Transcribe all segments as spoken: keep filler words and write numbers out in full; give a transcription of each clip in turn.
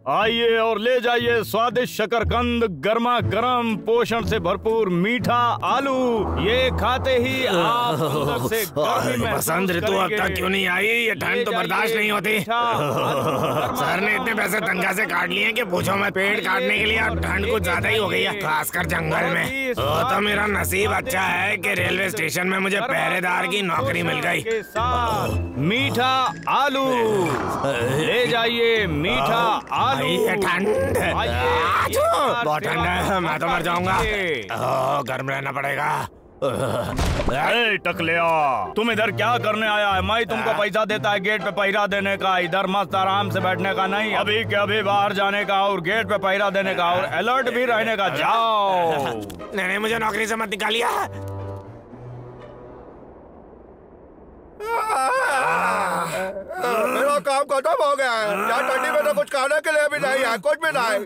आइए और ले जाइए स्वादिष्ट शकरकंद, गर्मा गर्म, पोषण से भरपूर मीठा आलू। ये खाते ही आप अंदर से गर्मी महसूस बसंत ऋतु अब तक क्यों नहीं आई? ये ठंड तो बर्दाश्त नहीं होती। सर ने इतने पैसे तनख्वाह से काट लिए कि पूछो मैं, पेड़ काटने के लिए अब ठंड कुछ ज्यादा ही हो गई है, खासकर जंगल में। तो, तो मेरा नसीब अच्छा है कि रेलवे स्टेशन में मुझे पहरेदार की नौकरी मिल गई। मीठा आलू ले जाइए, मीठा आलू। ये ठंड बहुत ठंड है, मैं तो मर जाऊंगा। गर्म रहना पड़ेगा। ए, टकलिया, तुम इधर क्या करने आया है? मैं तुमको पैसा देता है गेट पे पहरा देने का, इधर मस्त आराम से बैठने का नहीं, अभी के अभी बाहर जाने का और गेट पे पहरा देने का और अलर्ट भी रहने का। जाओ। नहीं नहीं, मुझे नौकरी से मत निकालिए। मेरा काम खत्म हो गया है। यहाँ ठंडी में तो कुछ खाने के लिए भी नहीं है, कुछ भी नहीं।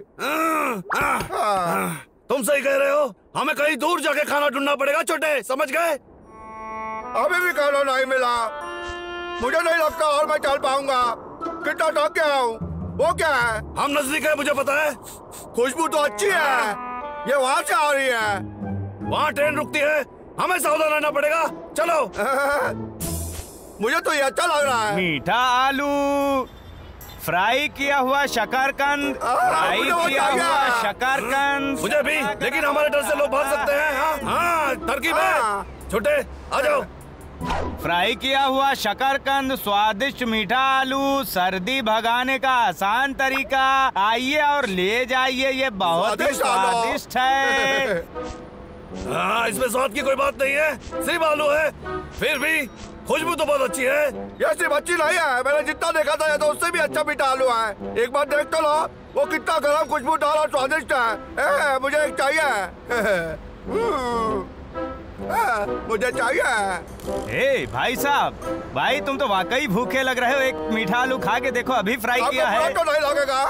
तुम सही कह रहे हो, हमें कहीं दूर जाके खाना ढूंढना पड़ेगा छोटे, समझ गए? अभी भी खाना नहीं मिला, मुझे नहीं लगता और मैं चल पाऊंगा। कितना थक गया हूँ। वो क्या है? हम नजदीक है, मुझे पता है। खुशबू तो अच्छी है, ये वहाँ से आ रही है। वहाँ ट्रेन रुकती है, हमें सावधान रहना पड़ेगा। चलो। मुझे तो ये अच्छा लग रहा है। मीठा आलू, फ्राई किया हुआ शकरकंद, फ्राई किया हुआ शकरकंद। मुझे भी, लेकिन हमारे डर से लोग भाग सकते हैं। हाँ हाँ, तरकीब है। छोटे आ जाओ। फ्राई किया हुआ शकरकंद, स्वादिष्ट मीठा आलू, सर्दी भगाने का आसान तरीका। आइए और ले जाइए, ये बहुत ही स्वादिष्ट है। हाँ, इसमें स्वाद की कोई बात नहीं है, सिर्फ आलू है। फिर भी खुशबू तो बहुत अच्छी है। ये सिर्फ अच्छी नहीं है, मैंने जितना देखा था ये तो उससे भी अच्छा मीठा आलू है। एक बार देख तो लो, वो कितना गरम, खुशबूदार और स्वादिष्ट है। ए, मुझे एक चाहिए। आ, मुझे चाहिए। ए भाई साहब, भाई तुम तो वाकई भूखे लग रहे हो, एक मीठा आलू खा के देखो, अभी फ्राई किया है। तो नहीं लगेगा।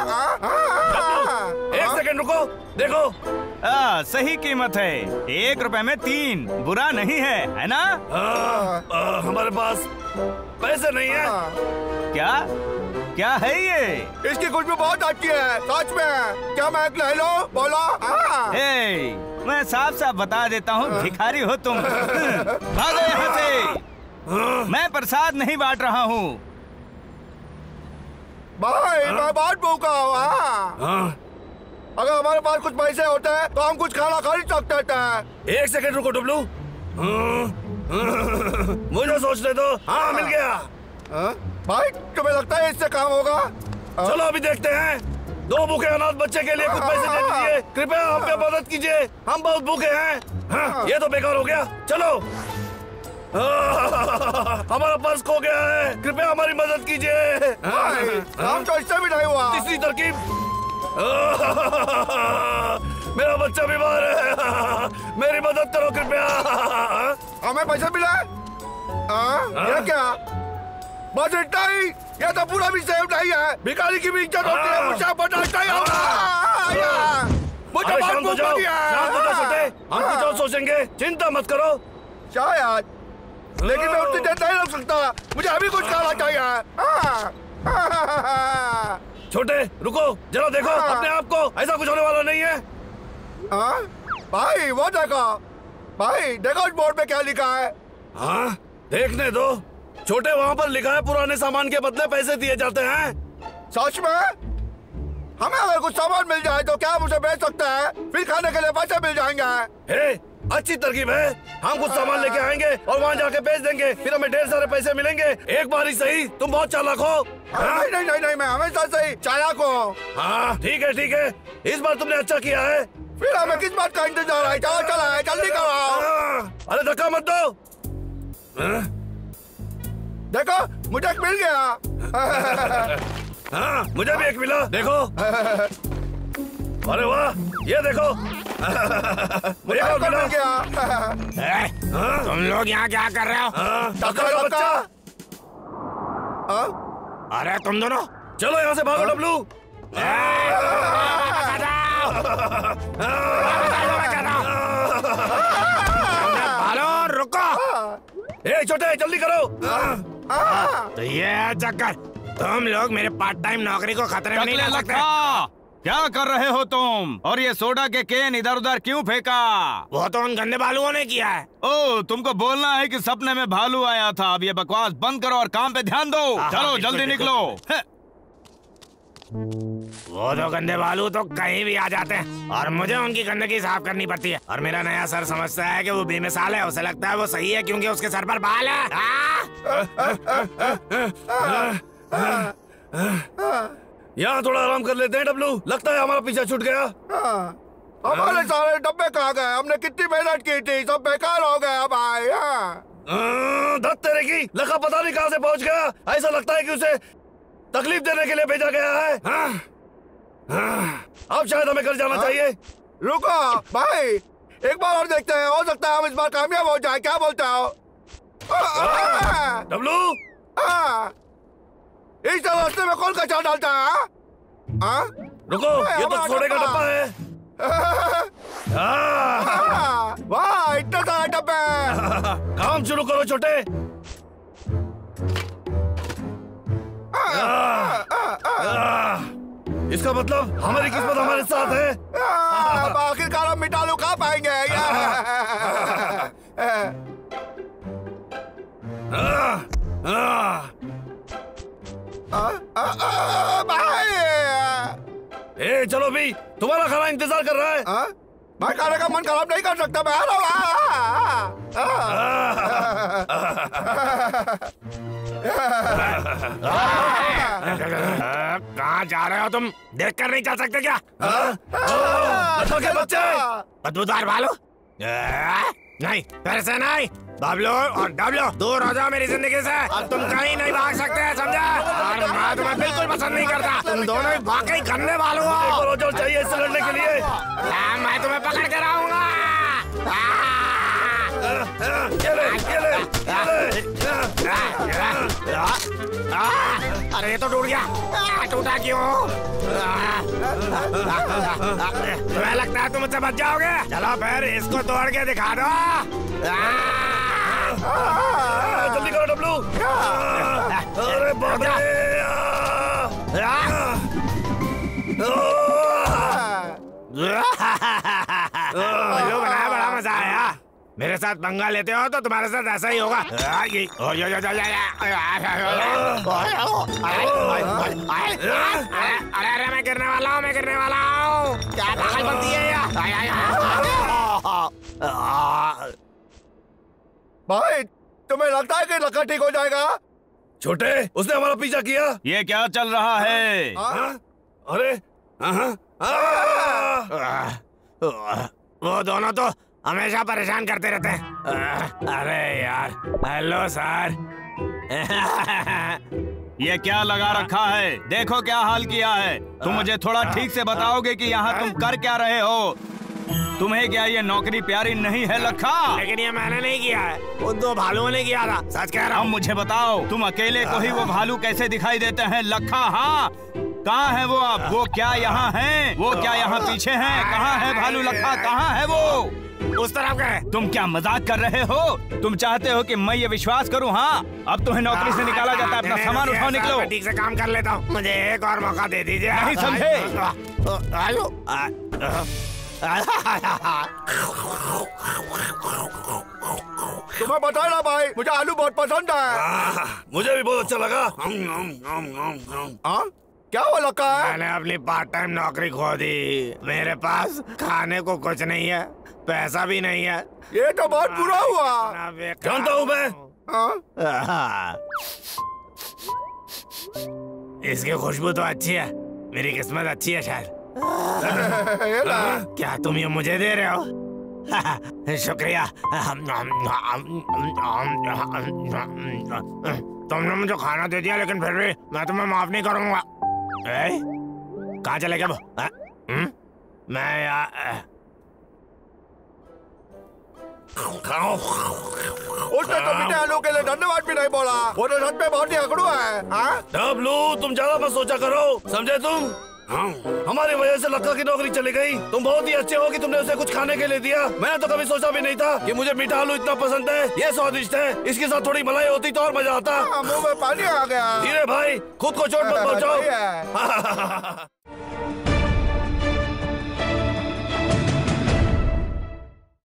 एक सेकंड रुको, देखो। आ, सही कीमत है, एक रुपए में तीन, बुरा नहीं है, है ना? आ, आ, हमारे पास पैसे नहीं है। क्या क्या है ये? इसकी खुशबू बहुत अच्छी है, सच में। क्या मैं एक ले लो? बोलो। ए, मैं साफ साफ बता देता हूँ, भिखारी हो तुम। भागो यहाँ से। मैं प्रसाद नहीं बांट रहा हूँ। भाई मैं बहुत भूखा हूँ। अगर हमारे पास कुछ पैसे होते हैं तो हम कुछ खाना खरीद सकते थे। एक सेकंड रुको डब्लू, मुझे सोचने दो। हाँ, मिल गया। आ? भाई तुम्हें लगता है इससे काम होगा? चलो अभी देखते हैं। दो भूखे अनाथ बच्चे के लिए कुछ पैसे दे दीजिए, कृपया हम पे मदद कीजिए, हम बहुत भूखे हैं। हाँ, ये तो बेकार हो गया। चलो। हमारा पर्स खो गया है, कृपया हमारी मदद कीजिए। हम तो इससे भी नहीं हुआ। तीसरी तरकीब। मेरा बच्चा बीमार है, मेरी मदद करो कृपया। हमें पैसे मिला? ये क्या? बस इतना ही? ये तो पूरा भी सेव नहीं है। भिखारी की भी इज्जत होती है, मुझे बर्दाश्त नहीं होगा। मुझे शांत हो जाओ, शांत हो जाओ छोटे, हम कुछ और सोचेंगे, चिंता मत करो। शायद, लेकिन मैं उतनी देर नहीं रुक सकता, मुझे अभी कुछ खाना चाहिए। छोटे रुको, जरा देखो अपने आप को, ऐसा कुछ होने वाला नहीं है। आ? भाई वो देखो, भाई देखो उस बोर्ड पे क्या लिखा है। हाँ, देखने दो। छोटे, वहाँ पर लिखा है पुराने सामान के बदले पैसे दिए जाते हैं। सच में? हमें अगर कुछ सामान मिल जाए तो क्या हम उसे बेच सकते हैं? फिर खाने के लिए पैसे मिल जाएंगे। हे, अच्छी तरकीब है। हम कुछ सामान लेके आएंगे और वहाँ जाके बेच देंगे, फिर हमें ढेर सारे पैसे मिलेंगे। एक बार ही सही, तुम बहुत चालाक हो। नहीं नहीं नहीं नहीं, मैं हमेशा से ही चालाक हूँ। हाँ ठीक है ठीक है, इस बार तुमने अच्छा किया है। फिर हमें किस बात का इंतजार है? चलो चलो है, जल्दी करो। अरे धक्का मत दो। देखो मुझे एक मिल गया। हाँ, मुझे भी एक मिला, देखो। अरे वाह, ये देखो। मुझे एक मिल गया। तुम लोग यहाँ क्या कर रहे हो? टकला बच्चा। अरे तुम दोनों चलो यहाँ से भागो डब्लू। भालो, रुको। ए छोटे, जल्दी करो। तो ये है चक्कर, तुम लोग मेरे पार्ट टाइम नौकरी को खतरे में नहीं ला सकते। क्या कर रहे हो तुम? और ये सोडा के केन इधर उधर क्यों फेंका? वो तो उन गंदे बालुओं ने किया है। ओ, तुमको बोलना है कि सपने में भालू आया था। अब ये बकवास बंद करो और काम पे ध्यान दो। चलो जल्दी निकलो। वो तो गंदे बालू तो कहीं भी आ जाते हैं और मुझे उनकी गंदगी साफ करनी पड़ती है। और मेरा नया सर समझता है कि वो बेमिसाल है। उसे लगता है वो सही है क्योंकि उसके सर पर बाल है। यहाँ थोड़ा आराम कर लेते हैं डब्लू। लगता है हमारा पीछा छूट गया। हमारे सारे डब्बे कहाँ गए? हमने कितनी मेहनत की थी, सब बेकार हो गया भाई। धत तेरे की, लखा पता नहीं कहाँ से पहुँच गया। ऐसा लगता है कि उसे तकलीफ देने के लिए भेजा गया है। हाँ? हाँ? अब शायद हमें घर जाना हाँ? चाहिए। रुको भाई, एक बार और देखते हैं, हो सकता है हम इस बार कामयाब हो जाए। क्या बोलते हो डब्लू? इस रास्ते में कौन कचरा डालता है? हाँ? रुको, ये तो सोडे का डब्बा है। वाह, इतना सारा डब्बा। काम शुरू करो छोटे। इसका मतलब हमारी किस्मत हमारे साथ है। आखिरकार हम मिठालू खा पाएंगे। ए, चलो भी, तुम्हारा खाना इंतजार कर रहा है। आ? मैं खाने का मन खराब नहीं कर सकता। मैं कहाँ जा रहे हो तुम? देख कर नहीं चल सकते क्या? के बच्चे बदबूदार भालू? नहीं, फिर से नहीं। बबलू और डब्लू, दूर हो जाओ मेरी जिंदगी से। अब तुम कहीं नहीं भाग सकते, समझा? और मैं तुम्हें बिल्कुल पसंद नहीं करता। तुम दोनों ही वाकई गंदे भालू हो। रोजर चाहिए इससे लड़ने के लिए। मैं तुम्हें पकड़ कर आऊंगा। ये ले, ये ले, अरे ये तो टूट गया। टूटा क्यों? तुम्हें लगता है तुम मुझसे बच जाओगे? चलो फिर इसको तोड़ के दिखा दो। जल्दी करो डब्लू। अरे बाप रे। बड़ा बड़ा मजा आया। मेरे साथ पंगा लेते हो तो तुम्हारे साथ ऐसा ही होगा। अरे अरे मैं गिरने वाला हूँ, मैं गिरने वाला हूँ। क्या पागल बनती है यार? भाई, तुम्हें लगता है कि लक्का ठीक हो जाएगा? छोटे, उसने हमारा पीछा किया। ये क्या चल रहा है? हाँ? अरे वो दोनों तो हमेशा परेशान करते रहते हैं। अरे यार, हेलो सर। ये क्या लगा रखा है? देखो क्या हाल किया है। तुम मुझे थोड़ा ठीक से बताओगे कि यहाँ तुम कर क्या रहे हो? तुम्हें क्या ये नौकरी प्यारी नहीं है लखा? लेकिन ये मैंने नहीं किया है, उन दो भालुओं ने किया था। सच कह रहा हूँ। अब मुझे बताओ, तुम अकेले को ही वो भालू कैसे दिखाई देते हैं लखा? हाँ, कहाँ है वो? अब वो क्या यहाँ हैं? वो क्या यहाँ पीछे हैं? कहाँ है भालू लखा? कहाँ है वो? उस तरफ गए। तुम क्या मजाक कर रहे हो? तुम चाहते हो कि मैं ये विश्वास करूं? हाँ, अब तुम्हें नौकरी से निकाला जाता है। अपना सामान उठाओ, निकलो। ठीक से काम कर लेता हूँ, मुझे एक और मौका दे दीजिए। नहीं समझे? तुम्हें बताया ना भाई, मुझे आलू बहुत पसंद है। मुझे भी बहुत अच्छा लगा। हाँ? क्या हुआ लक्का? मैंने अपनी पार्ट टाइम नौकरी खो दी। मेरे पास खाने को कुछ नहीं है, पैसा भी नहीं है। ये तो बहुत बुरा हुआ। जानता हूँ मैं। हाँ? इसकी खुशबू तो अच्छी है, मेरी किस्मत अच्छी है शायद। क्या तुम ये मुझे दे रहे हो? शुक्रिया। तुमने मुझे खाना दे दिया, लेकिन फिर भी मैं तुम्हें माफ नहीं करूंगा। कहाँ चले गए वो? मैं यार उसने तो मीठे आलू के लिए धन्यवाद भी नहीं बोला। वो तो सच में बहुत ही अकड़ू है। हाँ? डब्लू, तुम ज्यादा मत सोचा करो, समझे तुम? हमारी वजह से लक्का की नौकरी चली गई। तुम बहुत ही अच्छे हो कि तुमने उसे कुछ खाने के लिए दिया। मैंने तो कभी सोचा भी नहीं था कि मुझे मीठा आलू इतना पसंद है। ये स्वादिष्ट है, इसके साथ थोड़ी मलाई होती तो और मजा आता। मुंह में पानी आ गया। धीरे भाई, खुद को चोट मत पहुंचाओ।